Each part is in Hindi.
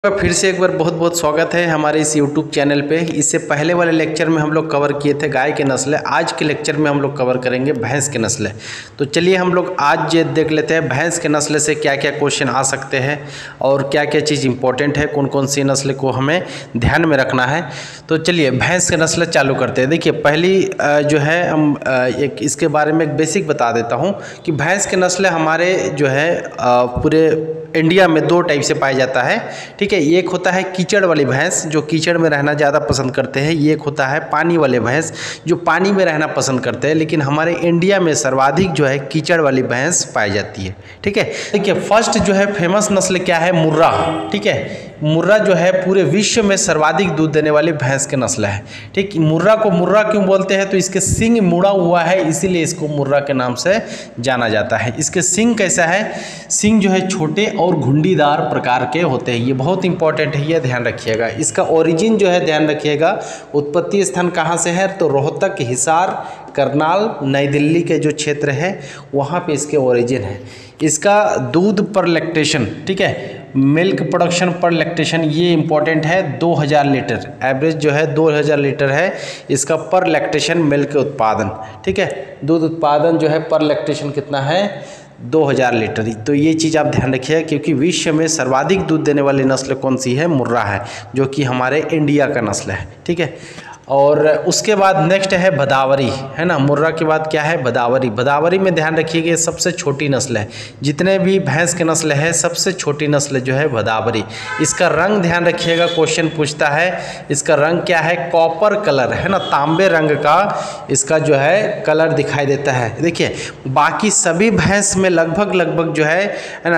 फिर से एक बार बहुत बहुत स्वागत है हमारे इस YouTube चैनल पे। इससे पहले वाले लेक्चर में हम लोग कवर किए थे गाय के नस्लें। आज के लेक्चर में हम लोग कवर करेंगे भैंस के नस्लें। तो चलिए हम लोग आज ये देख लेते हैं भैंस के नस्ल से क्या क्या क्वेश्चन आ सकते हैं और क्या क्या चीज़ इंपॉर्टेंट है, कौन कौन सी नस्ल को हमें ध्यान में रखना है। तो चलिए भैंस के नस्ल चालू करते हैं। देखिए पहली जो है हम एक इसके बारे में एक बेसिक बता देता हूँ कि भैंस के नस्ल हमारे जो है पूरे इंडिया में दो टाइप से पाया जाता है। ठीक है, एक होता है कीचड़ वाली भैंस जो कीचड़ में रहना ज़्यादा पसंद करते हैं, ये एक होता है पानी वाले भैंस जो पानी में रहना पसंद करते हैं। लेकिन हमारे इंडिया में सर्वाधिक जो है कीचड़ वाली भैंस पाई जाती है। ठीक है, देखिए फर्स्ट जो है फेमस नस्ल क्या है, मुर्रा। ठीक है, मुर्रा जो है पूरे विश्व में सर्वाधिक दूध देने वाली भैंस के नस्ल है। ठीक, मुर्रा को मुर्रा क्यों बोलते हैं, तो इसके सिंग मुड़ा हुआ है इसीलिए इसको मुर्रा के नाम से जाना जाता है। इसके सिंग कैसा है, सिंग जो है छोटे और घुंडीदार प्रकार के होते हैं। ये बहुत इंपॉर्टेंट है, ये ध्यान रखिएगा। इसका ओरिजिन जो है ध्यान रखिएगा, उत्पत्ति स्थान कहाँ से है, तो रोहतक, हिसार, करनाल, नई दिल्ली के जो क्षेत्र है वहाँ पे इसके ओरिजिन है। इसका दूध पर लैक्टेशन, ठीक है, मिल्क प्रोडक्शन पर लैक्टेशन ये इंपॉर्टेंट है, 2000 लीटर एवरेज जो है 2000 लीटर है इसका पर लैक्टेशन मिल्क उत्पादन। ठीक है, दूध उत्पादन जो है पर लैक्टेशन कितना है, 2000 लीटर। तो ये चीज़ आप ध्यान रखिए क्योंकि विश्व में सर्वाधिक दूध देने वाली नस्ल कौन सी है, मुर्रा है, जो कि हमारे इंडिया का नस्ल है। ठीक है, और उसके बाद नेक्स्ट है भदावरी, है ना। मुर्रा के बाद क्या है, भदावरी। भदावरी में ध्यान रखिएगा ये सबसे छोटी नस्ल है, जितने भी भैंस के नस्ल है सबसे छोटी नस्ल जो है भदावरी। इसका रंग ध्यान रखिएगा, क्वेश्चन पूछता है इसका रंग क्या है, कॉपर कलर, है ना, तांबे रंग का इसका जो है कलर दिखाई देता है। देखिए बाकी सभी भैंस में लगभग जो है ना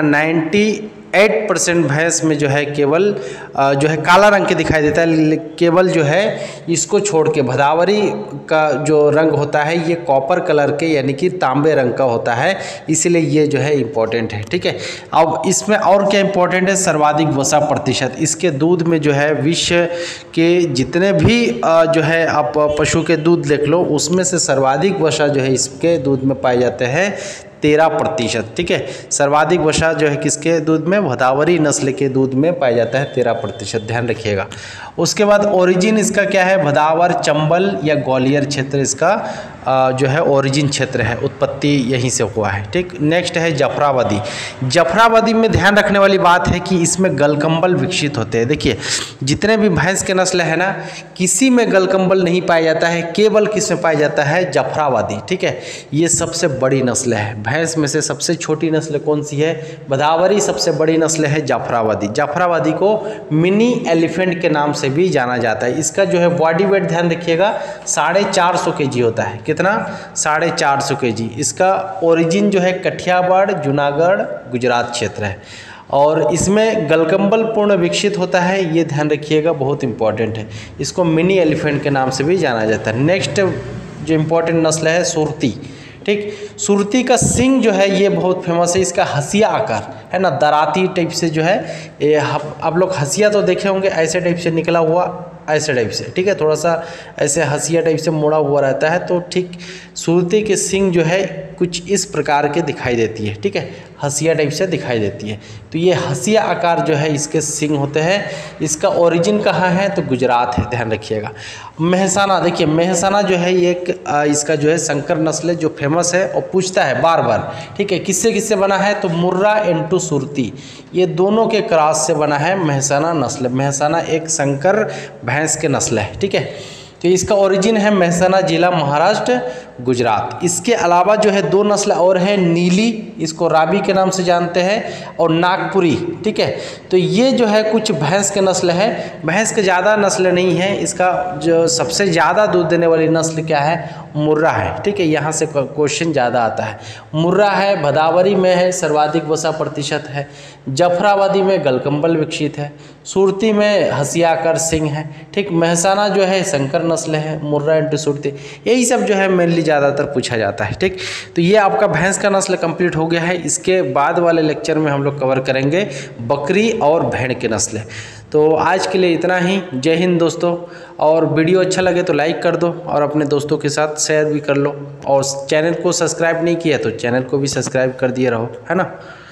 98% भैंस में जो है केवल जो है काला रंग के दिखाई देता है। केवल जो है इसको छोड़ के भदावरी का जो रंग होता है ये कॉपर कलर के यानी कि तांबे रंग का होता है, इसीलिए ये जो है इम्पोर्टेंट है। ठीक है, अब इसमें और क्या इम्पोर्टेंट है, सर्वाधिक वसा प्रतिशत। इसके दूध में जो है विश्व के जितने भी जो है आप पशु के दूध देख लो उसमें से सर्वाधिक वसा जो है इसके दूध में पाए जाते हैं 13%। ठीक है, सर्वाधिक वसा जो है किसके दूध में, भदावरी नस्ल के दूध में पाया जाता है 13%, ध्यान रखिएगा। उसके बाद ओरिजिन इसका क्या है, भदावर, चंबल या ग्वालियर क्षेत्र इसका जो है ओरिजिन क्षेत्र है, उत्पत्ति यहीं से हुआ है। ठीक, नेक्स्ट है जफराबादी। जफराबादी में ध्यान रखने वाली बात है कि इसमें गलकंबल विकसित होते हैं। देखिए जितने भी भैंस के नस्ल है ना किसी में गलकंबल नहीं पाया जाता है, केवल किस में पाया जाता है, जफराबादी। ठीक है, ये सबसे बड़ी नस्ल है। भैंस में से सबसे छोटी नस्ल कौन सी है, भदावरी, सबसे बड़ी नस्ल है जाफराबादी। जाफराबादी को मिनी एलिफेंट के नाम से भी जाना जाता है। इसका जो है बॉडी वेट ध्यान रखिएगा 450 kg होता है, कितना, 450 kg। इसका ओरिजिन जो है कठियावाड़, जूनागढ़, गुजरात क्षेत्र है और इसमें गलकंबल पूर्ण विकसित होता है, ये ध्यान रखिएगा, बहुत इंपॉर्टेंट है। इसको मिनी एलिफेंट के नाम से भी जाना जाता है। नेक्स्ट जो इम्पोर्टेंट नस्ल है सुरती। ठीक, सुरती का सिंग जो है ये बहुत फेमस है, इसका हसिया आकार है ना, दराती टाइप से जो है ये आप लोग हसिया तो देखे होंगे, ऐसे टाइप से निकला हुआ, ऐसे टाइप से। ठीक है, थोड़ा सा ऐसे हसिया टाइप से मुड़ा हुआ रहता है। तो ठीक सुरती के सिंग जो है कुछ इस प्रकार के दिखाई देती है। ठीक है, हसिया टाइप से दिखाई देती है। तो ये हसिया आकार जो है इसके सिंग होते हैं। इसका ओरिजिन कहाँ है, तो गुजरात है, ध्यान रखिएगा। मेहसाना, देखिए मेहसाना जो है ये एक इसका जो है संकर नस्ल है जो फेमस है और पूछता है बार बार। ठीक है, किससे किससे बना है, तो मुर्रा इनटू सुरती, ये दोनों के क्रॉस से बना है मेहसाना नस्ल। मेहसाना एक संकर भैंस के नस्ल है। ठीक है, तो इसका ओरिजिन है मेहसाना जिला, महाराष्ट्र, गुजरात। इसके अलावा जो है दो नस्ल और हैं, नीली, इसको राबी के नाम से जानते हैं, और नागपुरी। ठीक है, तो ये जो है कुछ भैंस के नस्ल है। भैंस के ज़्यादा नस्ल नहीं है, इसका जो सबसे ज़्यादा दूध देने वाली नस्ल क्या है, मुर्रा है। ठीक है, यहाँ से क्वेश्चन ज़्यादा आता है। मुर्रा है, भदावरी में है, सर्वाधिक वसा प्रतिशत है, जफराबादी में गलकंबल विकसित है, सुरती में हसियाकर सिंह है। ठीक, मेहसाना जो है संकर नस्ल है, मुर्रा इंटू सुरती, यही सब जो है मेनली ज़्यादातर पूछा जाता है। ठीक, तो ये आपका भैंस का नस्ल कंप्लीट हो गया है। इसके बाद वाले लेक्चर में हम लोग कवर करेंगे बकरी और भेड़ के नस्ल। तो आज के लिए इतना ही। जय हिंद दोस्तों, और वीडियो अच्छा लगे तो लाइक कर दो और अपने दोस्तों के साथ शेयर भी कर लो, और चैनल को सब्सक्राइब नहीं किया तो चैनल को भी सब्सक्राइब कर दिए रहो, है ना।